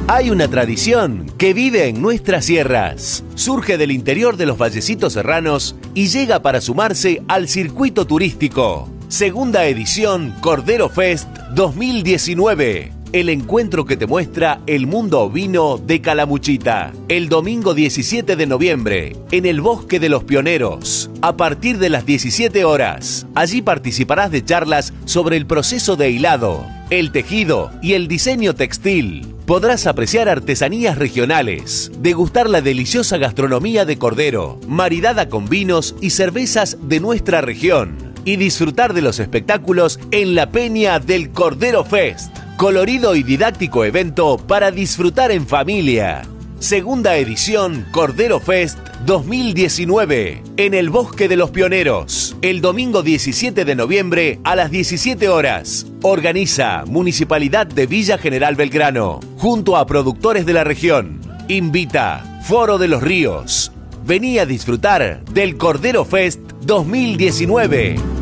Hay una tradición que vive en nuestras sierras. Surge del interior de los vallecitos serranos y llega para sumarse al circuito turístico. Segunda edición Cordero Fest 2019. El encuentro que te muestra el mundo ovino de Calamuchita. El domingo 17 de noviembre, en el Bosque de los Pioneros, a partir de las 17 horas. Allí participarás de charlas sobre el proceso de hilado, el tejido y el diseño textil. Podrás apreciar artesanías regionales, degustar la deliciosa gastronomía de cordero, maridada con vinos y cervezas de nuestra región, y disfrutar de los espectáculos en la Peña del Cordero Fest. Colorido y didáctico evento para disfrutar en familia. Segunda edición Cordero Fest 2019 en el Bosque de los Pioneros, el domingo 17 de noviembre a las 17 horas. Organiza Municipalidad de Villa General Belgrano, junto a productores de la región. Invita Foro de los Ríos. Vení a disfrutar del Cordero Fest 2019.